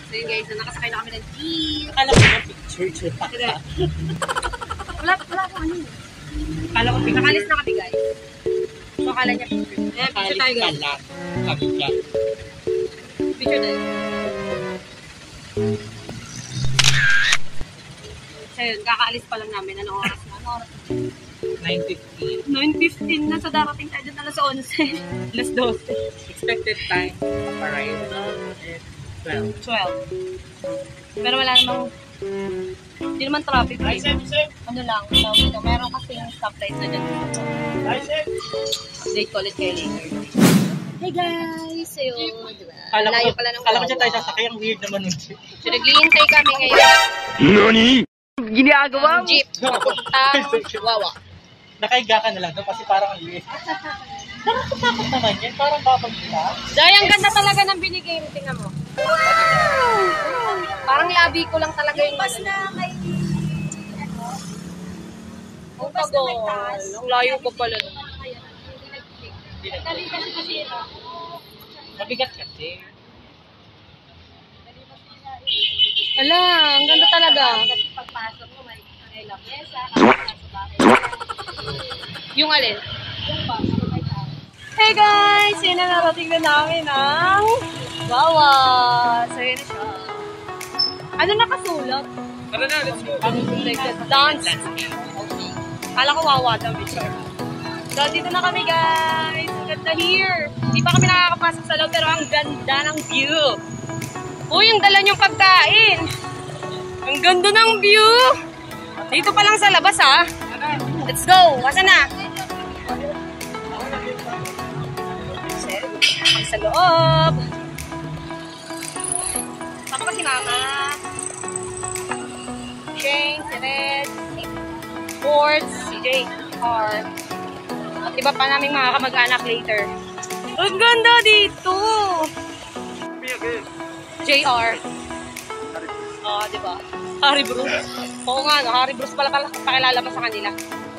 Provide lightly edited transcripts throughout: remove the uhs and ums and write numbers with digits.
So yun guys, nakasakay na kami ng jeep. Akala ko na picture pa. Wala po ano yun. Akala ko picture. Nakalis na kami guys. So akala niya picture. Ayan, picture tayo guys. Picture tayo. So yun, kakaalis pa lang namin. Anong oras na? 9:15. 9:15 na. So darating tayo dun alas 11. Alas 12. Expected time of arrival is 12. 12. Pero wala namang, hindi naman traffic. Ano lang, meron kasing stoplight na dyan. Update ko ulit kayo later. Hey guys! So yun, diba? Layo pala ng Kala ko dyan tayo sasakay. Ang weird naman yung jeep. So naglihintay kami ngayon. NANI?! Ginagawa mo? Jeep. Papuntang Wawa. Nakahiga ka na lang doon kasi parang ang weird. Nakakatakot naman yan. Parang babag kita. Dahil ang ganda talaga ng binigay mo. Tingnan mo. Wow! Parang labi ko lang talaga yung mas na may ang pagol. Ang layo ko pala. Mabigat kasi. Wala, ang ganda talaga. Kasi pagpasok mo may lamesa, yung alin? Yung ba? Hey guys! Yun na narating na namin ang Wawa. So yun na siya. Ano nakasulat? Tara na, let's go. Like the dance. Kala ko Wawa daw. So dito na kami guys. Ang ganda here. Hindi pa kami nakakapasok sa loob pero ang ganda ng view. Uy, yung dala niyong pagkain. Ang ganda ng view. Dito pa lang sa labas ha. Let's go. Asan na? Sa loob. Ako si Mama. Shane, si Red, si Ford, si JR. At iba pa naming mga kamag-anak later. Ang ganda dito. JR. Diba? Harry Bruce. Oo nga, no? Harry Bruce pala pakilala mo sa kanila.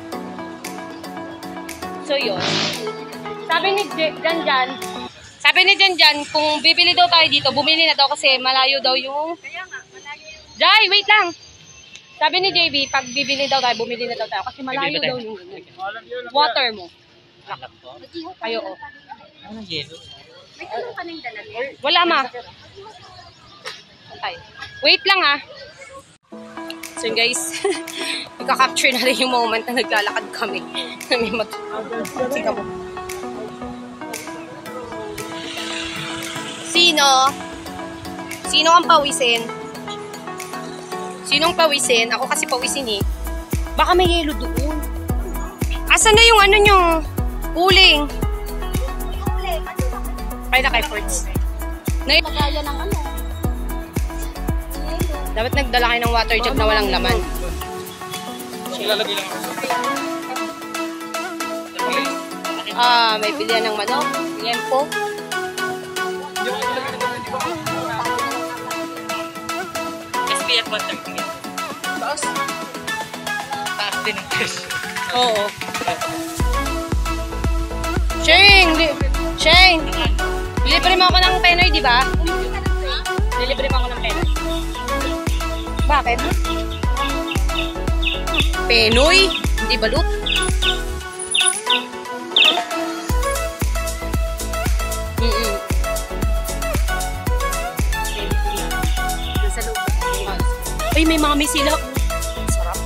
So, yun. Sabi ni Janjan, kung bibili daw tayo dito, bumili na daw kasi malayo daw yung... Kaya nga, malayo yung... Jai, wait lang! Sabi ni JB, pag bibili daw tayo, bumili na daw tayo kasi malayo daw yung... Water mo. Ayo, oh. Ano yelo? May ano ka nang dala niya? Wala, ma. Okay. Wait lang, ha. So, guys, ika-capture na rin yung moment na naglalakad kami. Sige mo. Sino ang pawisin? Sinong pawisin? Ako kasi pawisin eh. Baka may yelo doon. Asan na yung ano nyo? Uling. Kaya na kay Forts. Magaya ng ano? Dapat nagdala kayo ng water jug na walang laman. Ilalagay lang ako. May pilihan ng manok. Liempo. SPF 130. Taas? Taas din ang test. Oo. Shane! Libre mo ako ng penoy, di ba? Libre mo ako ng penoy. Bakit? Penoy? Hindi balut? Ay, may mami sila. Sarap.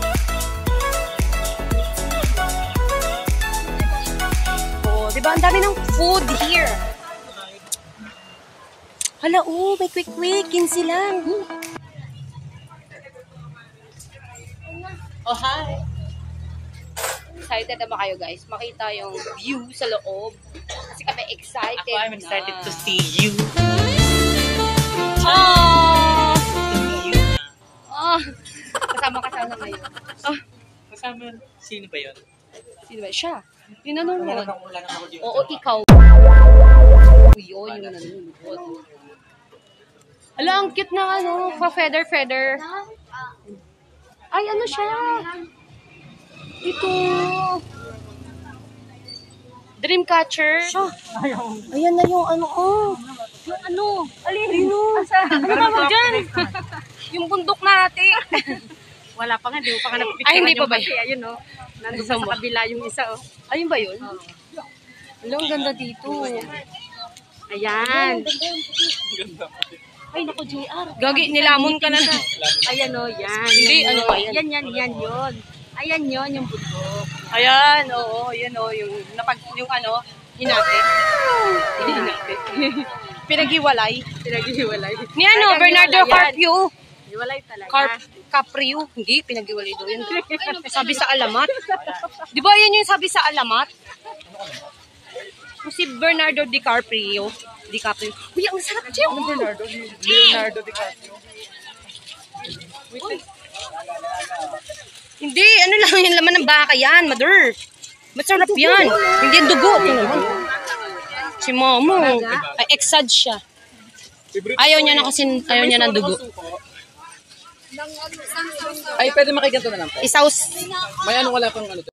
Oo, diba? Ang dami ng food here. Hala, may quick-quick. 15 lang. Oh, hi! Excited na ba kayo, guys? Makita yung view sa loob. Kasi kami excited I'm excited to see you. Kasama ngayon. Kasama, sino ba yun? Sino ba? Siya. Yung nanonood. Wala na ako dito. Oo, ikaw. Yun, yung nanonood. Ala, ang cute na ano, pa-feather. Ay, ano siya? Ito. Dreamcatcher. Ayan na yung ano, Yung ano? Alin? Ano ba dyan? Yung bundok natin. Wala pa nga, di mo pa nga napipicturean. Ay, hindi pa ba? Kasi ayun oh. Nandun pa sa kabila yung isa oh. Ayun ba yun? Wala, ang ganda dito. Ayan. Ay, naku, JR. Gagi, nilamon ka na sa. Ayan oh, yan. Hindi, yan, ano oh. ba yan? Yan yun. Ayan yun, yung bundok. Ayan, oo, yan o, yung ano, hinati. Hinati. Pinaghiwalay. Pinaghiwalay. Ni ano, Ay, Bernardo naghiwalay yan. Carpio. Hiwalay talaga. Caprio. Hindi, pinaghiwalay daw yan. Sabi sa alamat. Di ba yan yung sabi sa alamat? Si Bernardo DiCaprio. Uy, ang sarap siya. Ano Bernardo? Leonardo DiCaprio. Hindi, ano lang yung laman ng baka yan, mother. Masarap yan. Hindi yung dugo. Ito naman. Si Momo. Ay, exad siya. Ayaw niya na kasi, ayaw niya ng dugo. Ay, pwede makiganto na lang. Isaus. May ano wala pang ano.